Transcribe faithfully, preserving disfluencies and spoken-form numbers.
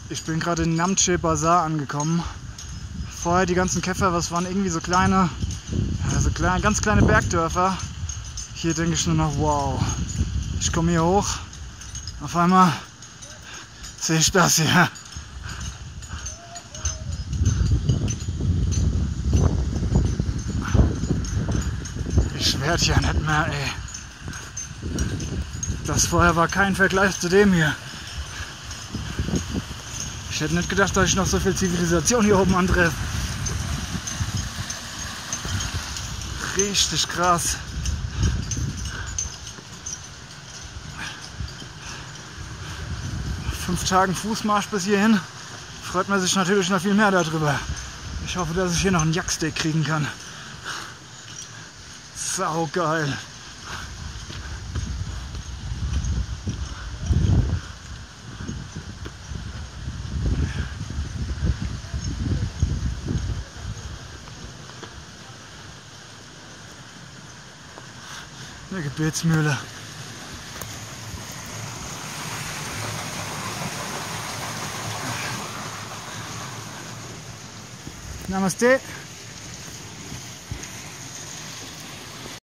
Ich bin gerade in Namche Bazaar angekommen. Vorher die ganzen Käfer, was waren irgendwie so kleine, also kleine, ganz kleine Bergdörfer. Hier denke ich nur noch, wow. Ich komme hier hoch, auf einmal sehe ich das hier. Ich werde ja nicht mehr, ey. Das vorher war kein Vergleich zu dem hier. Ich hätte nicht gedacht, dass ich noch so viel Zivilisation hier oben antreffe. Richtig krass. Fünf Tagen Fußmarsch bis hierhin. Freut man sich natürlich noch viel mehr darüber. Ich hoffe, dass ich hier noch einen Jacksteak kriegen kann. Sau geil. Eine Gebetsmühle. Namaste.